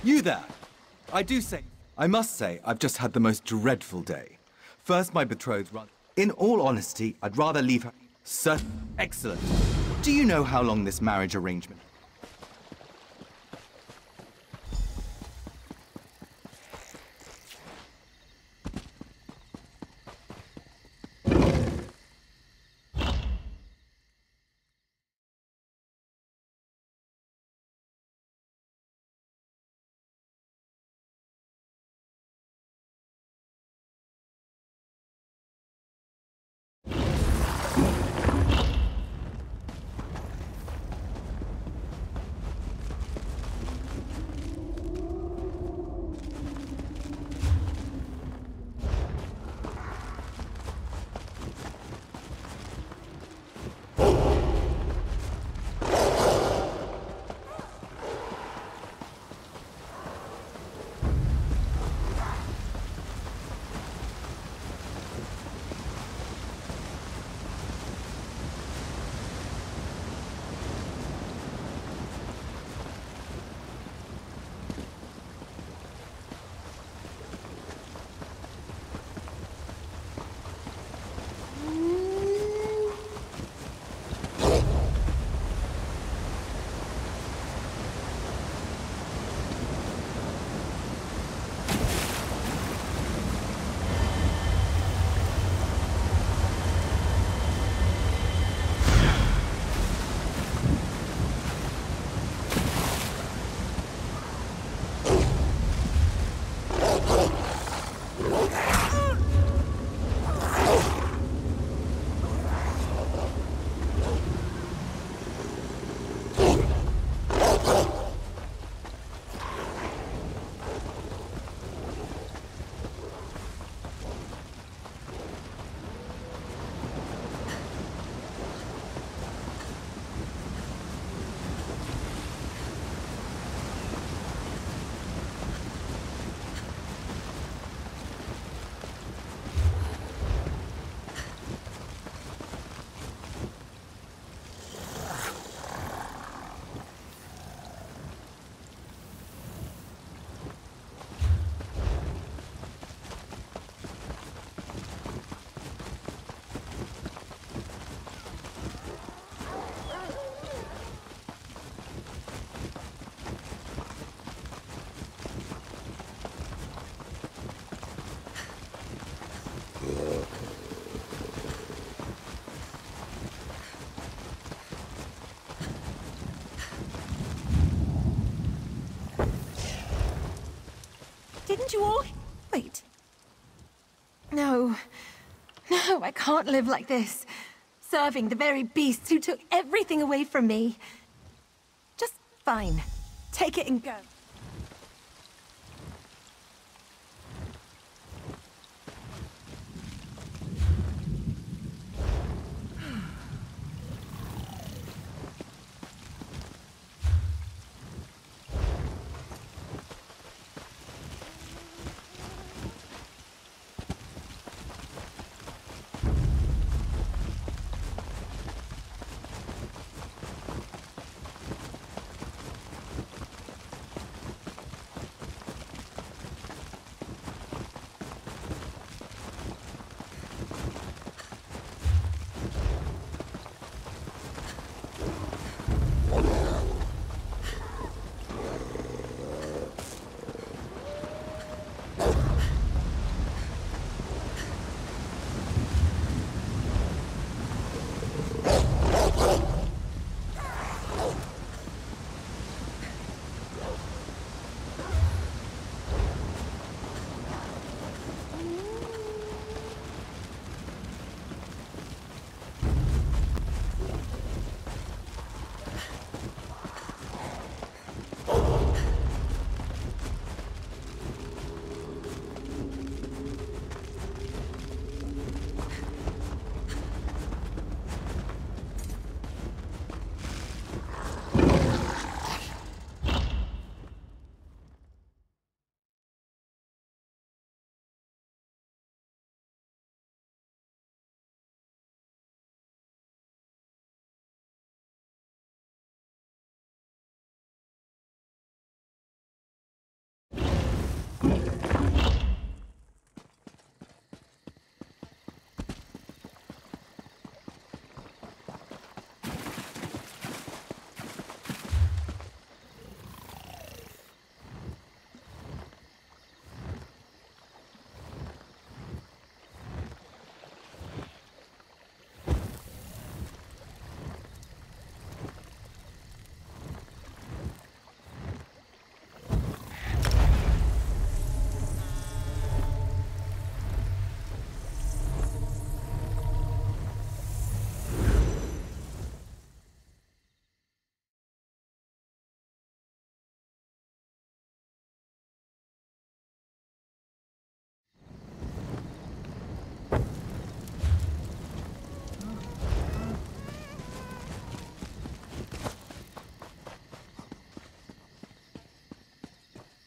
You there! I must say, I've just had the most dreadful day. First, my betrothed run. In all honesty, I'd rather leave her. Sir, excellent. Do you know how long this marriage arrangement? Didn't you all... Wait. No. No, I can't live like this. Serving the very beasts who took everything away from me. Just fine. Take it and go.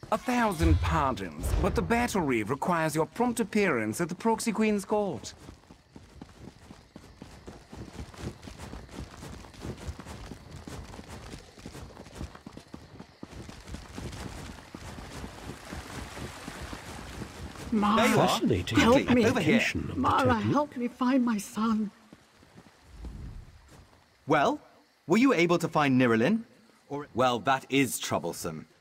1,000 pardons, but the battery requires your prompt appearance at the Proxy Queen's court. Mara, There you are. Fascinating help me. Over here. interpretation of the Mara, token. help me find my son. Well, were you able to find Nirelin? Or well, that is troublesome.